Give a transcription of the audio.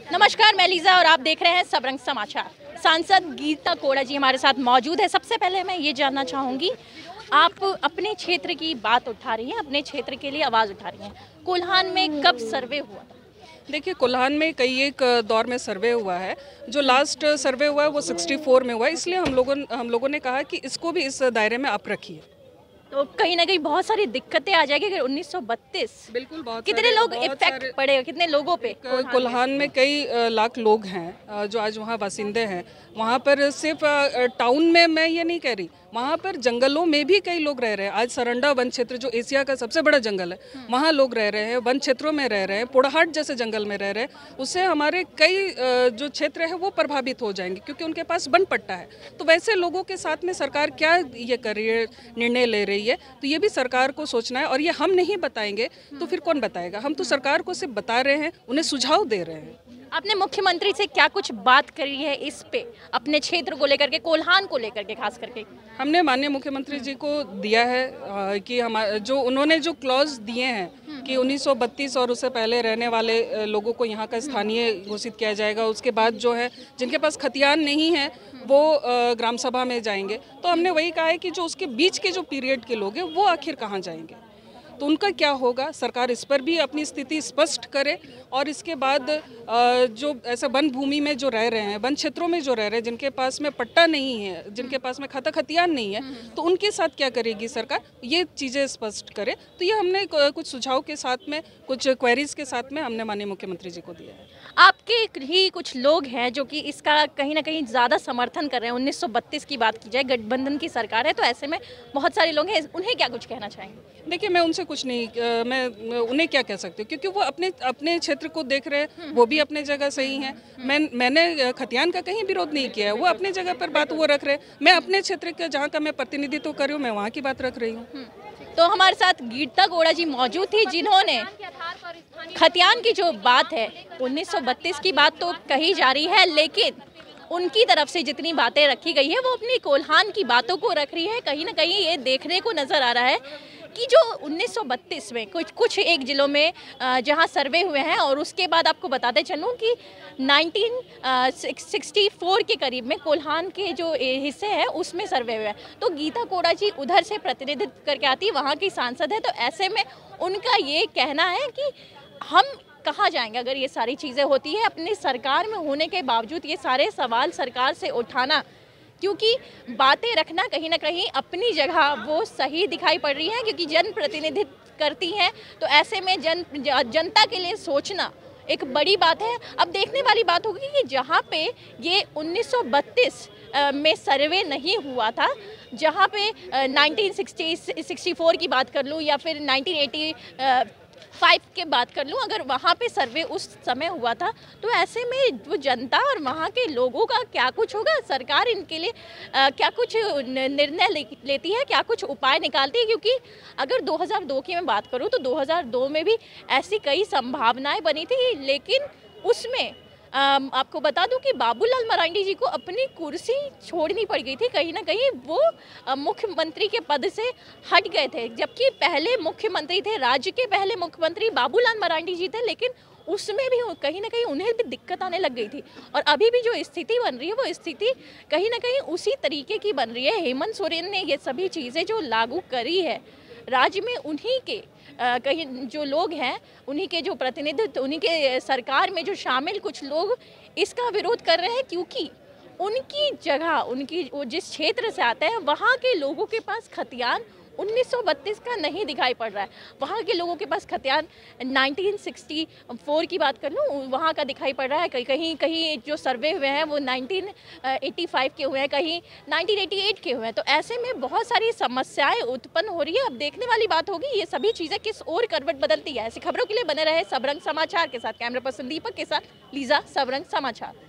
नमस्कार, मैं लीजा और आप देख रहे हैं सबरंग समाचार। सांसद गीता कोड़ा जी हमारे साथ मौजूद है। सबसे पहले मैं ये जानना चाहूँगी, आप अपने क्षेत्र की बात उठा रही हैं, अपने क्षेत्र के लिए आवाज़ उठा रही हैं। कोल्हान में कब सर्वे हुआ था? देखिए, कोल्हान में कई एक दौर में सर्वे हुआ है। जो लास्ट सर्वे हुआ है वो 64 में हुआ है, इसलिए हम लोगों ने कहा कि इसको भी इस दायरे में आप रखिए। तो कहीं ना कहीं बहुत सारी दिक्कतें आ जाएगी अगर 1932 बिल्कुल, बहुत कितने लोग इफेक्ट पड़े, कितने लोगों पे? कोल्हान में कई लाख लोग हैं जो आज वहाँ बासिंदे हैं। वहाँ पर सिर्फ टाउन में मैं ये नहीं कह रही, वहाँ पर जंगलों में भी कई लोग रह रहे हैं। आज सरंडा वन क्षेत्र जो एशिया का सबसे बड़ा जंगल है, वहाँ लोग रह रहे हैं, वन क्षेत्रों में रह रहे हैं, पुड़ाहाट जैसे जंगल में रह रहे हैं। उससे हमारे कई जो क्षेत्र है वो प्रभावित हो जाएंगे, क्योंकि उनके पास वन पट्टा है। तो वैसे लोगों के साथ में सरकार क्या ये कर रही है, निर्णय ले रही है, तो ये भी सरकार को सोचना है। और ये हम नहीं बताएंगे तो फिर कौन बताएगा? हम तो सरकार को सिर्फ बता रहे हैं, उन्हें सुझाव दे रहे हैं। आपने मुख्यमंत्री से क्या कुछ बात करी है इस पे, अपने क्षेत्र को लेकर के, कोल्हान को लेकर के खास करके? हमने माननीय मुख्यमंत्री जी को दिया है कि हमारे जो उन्होंने जो क्लॉज दिए हैं कि 1932 और उससे पहले रहने वाले लोगों को यहाँ का स्थानीय घोषित किया जाएगा। उसके बाद जो है जिनके पास खतियान नहीं है वो ग्राम सभा में जाएंगे। तो हमने वही कहा है कि जो उसके बीच के जो पीरियड के लोग हैं वो आखिर कहाँ जाएंगे, तो उनका क्या होगा। सरकार इस पर भी अपनी स्थिति स्पष्ट करे। और इसके बाद जो ऐसा वन भूमि में जो रह रहे हैं, वन क्षेत्रों में जो रह रहे हैं, जिनके पास में पट्टा नहीं है, जिनके पास में खतियान नहीं है, तो उनके साथ क्या करेगी सरकार, ये चीज़ें स्पष्ट करे। तो ये हमने कुछ सुझाव के साथ में, कुछ क्वेरीज के साथ में हमने माननीय मुख्यमंत्री जी को दिया है। आपके ही कुछ लोग हैं जो कि इसका कहीं ना कहीं ज़्यादा समर्थन कर रहे हैं। 1932 की बात की जाए, गठबंधन की सरकार है, तो ऐसे में बहुत सारे लोग हैं, उन्हें क्या कुछ कहना चाहेंगे? देखिए, मैं उनसे कुछ नहीं, मैं उन्हें क्या कह सकती हूँ, क्योंकि वो अपने क्षेत्र को देख रहे हैं, वो भी अपने जगह सही हैं। मैंने खतियान का कहीं विरोध नहीं किया है, वो अपने जगह पर बात वो रख रहे हैं। मैं अपने क्षेत्र के जहाँ का मैं प्रतिनिधित्व कर रही हूँ, मैं वहाँ की बात रख रही हूँ। तो हमारे साथ गीता कोड़ा जी मौजूद थी, जिन्होंने खतियान की जो बात है, 1932 की बात तो कही जा रही है, लेकिन उनकी तरफ से जितनी बातें रखी गई है वो अपनी कोल्हान की बातों को रख रही है। कहीं ना कहीं ये देखने को नजर आ रहा है कि जो 1932 में कुछ एक जिलों में जहां सर्वे हुए हैं, और उसके बाद आपको बताते चलूं कि 1964 के करीब में कोल्हान के जो हिस्से हैं उसमें सर्वे हुए हैं। तो गीता कोड़ा जी उधर से प्रतिनिधित्व करके आती, वहां की सांसद है, तो ऐसे में उनका ये कहना है कि हम कहाँ जाएंगे अगर ये सारी चीज़ें होती है। अपनी सरकार में होने के बावजूद ये सारे सवाल सरकार से उठाना, क्योंकि बातें रखना कहीं ना कहीं अपनी जगह वो सही दिखाई पड़ रही है, क्योंकि जनप्रतिनिधित्व करती हैं, तो ऐसे में जनता के लिए सोचना एक बड़ी बात है। अब देखने वाली बात होगी कि जहाँ पे ये 1932 में सर्वे नहीं हुआ था, जहाँ पे 1964 की बात कर लूँ या फिर 1985 के बात कर लूँ, अगर वहाँ पे सर्वे उस समय हुआ था, तो ऐसे में वो जनता और वहाँ के लोगों का क्या कुछ होगा? सरकार इनके लिए क्या कुछ निर्णय लेती है, क्या कुछ उपाय निकालती है? क्योंकि अगर 2002 की मैं बात करूँ तो 2002 में भी ऐसी कई संभावनाएं बनी थी, लेकिन उसमें आपको बता दूं कि बाबूलाल मरांडी जी को अपनी कुर्सी छोड़नी पड़ गई थी। कहीं ना कहीं वो मुख्यमंत्री के पद से हट गए थे, जबकि पहले मुख्यमंत्री थे, राज्य के पहले मुख्यमंत्री बाबूलाल मरांडी जी थे, लेकिन उसमें भी कहीं ना कहीं उन्हें भी दिक्कत आने लग गई थी। और अभी भी जो स्थिति बन रही है वो स्थिति कहीं ना कहीं उसी तरीके की बन रही है। हेमंत सोरेन ने ये सभी चीज़ें जो लागू करी है राज्य में, उन्हीं के कहीं जो लोग हैं, उन्हीं के जो प्रतिनिधित्व, उन्हीं के सरकार में जो शामिल कुछ लोग इसका विरोध कर रहे हैं, क्योंकि उनकी जगह, उनकी वो जिस क्षेत्र से आते हैं वहाँ के लोगों के पास खतियान 1932 का नहीं दिखाई पड़ रहा है। वहाँ के लोगों के पास खतियान 1964 की बात कर लूँ, वहाँ का दिखाई पड़ रहा है। कहीं कहीं जो सर्वे हुए हैं वो 1985 के हुए हैं, कहीं 1988 के हुए हैं। तो ऐसे में बहुत सारी समस्याएं उत्पन्न हो रही है। अब देखने वाली बात होगी ये सभी चीज़ें किस ओर करवट बदलती है। ऐसी खबरों के लिए बने रहे सबरंग समाचार के साथ। कैमरा पर्सन दीपक के साथ लीजा, सबरंग समाचार।